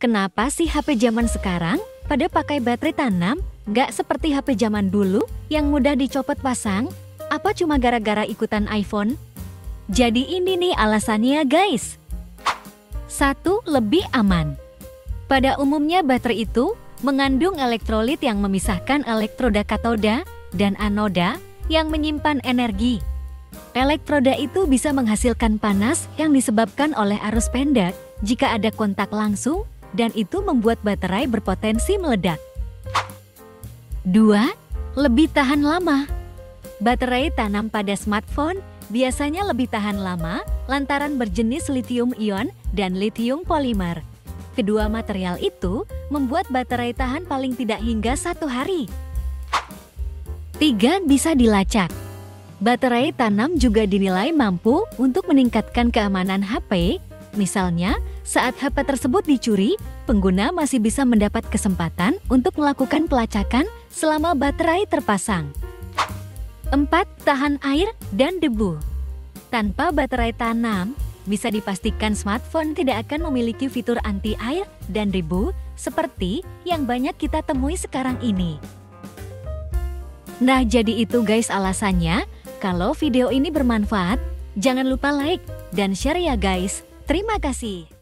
Kenapa sih HP zaman sekarang pada pakai baterai tanam? Nggak seperti HP zaman dulu yang mudah dicopot pasang? Apa cuma gara-gara ikutan iPhone? Jadi ini nih alasannya guys. 1. Lebih aman. Pada umumnya baterai itu mengandung elektrolit yang memisahkan elektroda katoda dan anoda yang menyimpan energi. Elektroda itu bisa menghasilkan panas yang disebabkan oleh arus pendek jika ada kontak langsung, dan itu membuat baterai berpotensi meledak. 2. Lebih tahan lama. Baterai tanam pada smartphone biasanya lebih tahan lama lantaran berjenis lithium ion dan lithium polimer. Kedua material itu membuat baterai tahan paling tidak hingga 1 hari. 3. Bisa dilacak. Baterai tanam juga dinilai mampu untuk meningkatkan keamanan HP. Misalnya, saat HP tersebut dicuri, pengguna masih bisa mendapat kesempatan untuk melakukan pelacakan selama baterai terpasang. 4. Tahan air dan debu. Tanpa baterai tanam, bisa dipastikan smartphone tidak akan memiliki fitur anti air dan debu seperti yang banyak kita temui sekarang ini. Nah, jadi itu guys alasannya. Kalau video ini bermanfaat, jangan lupa like dan share ya guys. Terima kasih.